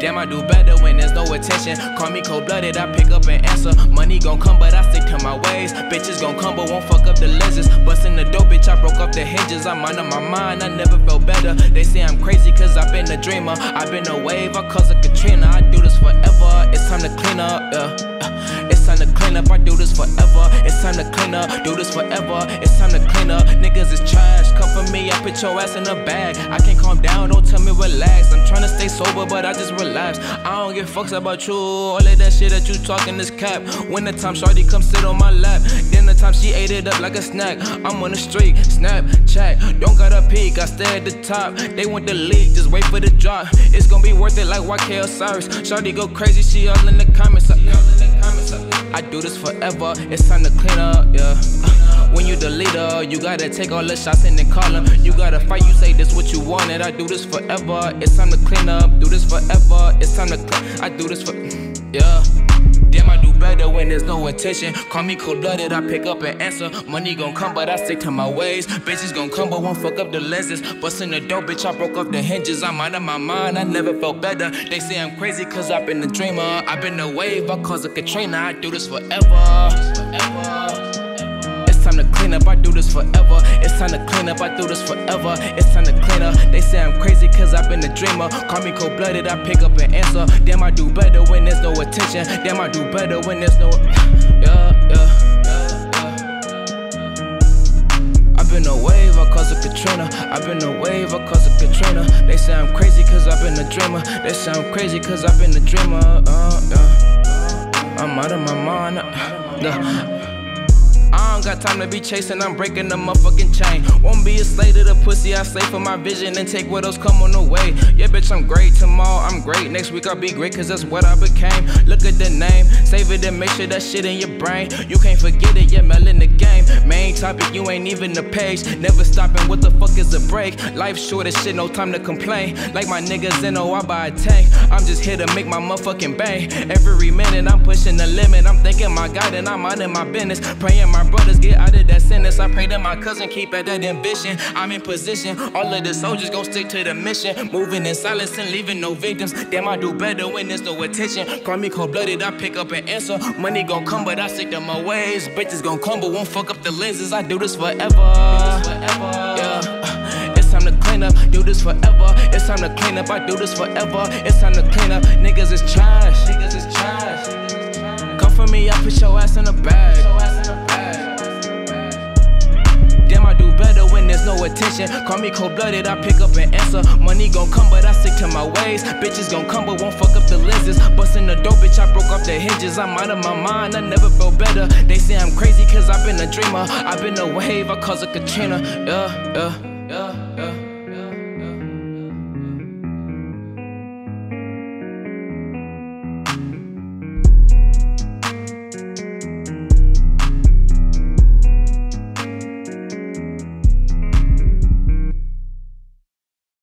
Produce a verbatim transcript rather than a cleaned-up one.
Damn, I do better when there's no attention. Call me cold-blooded, I pick up and answer. Money gon' come, but I stick to my ways. Bitches gon' come, but won't fuck up the lenses. Bustin' the dope, bitch, I broke up the hinges. I'm under my mind, I never felt better. They say I'm crazy cause I've been a dreamer. I've been a wave, I cause a Katrina. I do this forever, it's time to clean up, yeah. It's time to clean up, I do this forever. It's time to clean up, do this forever. It's time to clean up, niggas is trash. Come for me, I put your ass in a bag. I can't calm down, don't tell me relax. I'm tryna stay sober, but I just relapse. I don't give fucks about you, all of that shit that you talking is cap. When the time shorty come sit on my lap, then the time she ate it up like a snack. I'm on the street, Snapchat, don't gotta peek, I stay at the top. They want the leak, just wait for the drop. It's gonna be worth it like Y K Osiris. Shorty go crazy, she all in the comments. I do this forever, it's time to clean up, yeah. When you the leader, you gotta take all the shots and then call them. You gotta fight, you say this what you wanted. I do this forever, it's time to clean up. Do this forever, it's time to clean. I do this for, yeah. Damn, I do better when there's no attention. Call me cold-blooded, I pick up and answer. Money gon' come, but I stick to my ways. Bitches gon' come, but won't fuck up the lenses. Bustin' the dope, bitch, I broke off the hinges. I'm out of my mind, I never felt better. They say I'm crazy cause I've been a dreamer. I've been a wave, I cause a Katrina. I do this forever. It's time to clean up, I do this forever. It's time to clean up, I do this forever. It's time to clean up. They say I'm crazy cause I've been a dreamer. Call me cold-blooded, I pick up and answer. Damn, I do better when there's no attention. Damn, I do better when there's no, yeah, yeah, yeah. I've been a wave, I cause a Katrina. I've been a wave, I cause a Katrina. They say I'm crazy cause I've been a dreamer. They say I'm crazy cause I've been a dreamer. Uh, yeah. I'm out of my mind. Uh, yeah. I don't got time to be chasing, I'm breaking the motherfucking chain. Won't be a slave to the pussy, I slay for my vision and take what else come on the way. Yeah, bitch, I'm great. Tomorrow I'm great, next week I'll be great cause that's what I became. Look at the name, save it and make sure that shit in your brain. You can't forget it, yeah, Mel in the game. Main topic, you ain't even the page. Never stopping, what the fuck is a break? Life short as shit, no time to complain. Like my niggas in oh, I buy a tank. I'm just here to make my motherfucking bang. Every minute I'm pushing the limit. I'm thanking my God and I'm out in my business. Praying my brothers get out of that sentence. I pray that my cousin keep at that ambition. I'm in position, all of the soldiers gon' stick to the mission. Moving in silence and leaving no victims. Damn, I do better when there's no attention. Call me cold-blooded, I pick up and answer. Money gon' come, but I stick to my ways. Bitches gon' come, but won't fuck up the lenses. I do this forever, yeah. It's time to clean up, do this forever. It's time to clean up, I do this forever. It's time to clean up, niggas is trash. Niggas is trash. Come for me, I put your ass in a bag. Damn, I do better when there's no attention. Call me cold-blooded, I pick up and answer. Money gon' come, but I stick to my ways. Bitches gon' come, but won't fuck up the lenses. Bustin' the dope, bitch, I broke off the hinges. I'm out of my mind, I never felt better. They say I'm crazy cause I've been a dreamer. I've been a wave, I cause a Katrina. Yeah, yeah, yeah.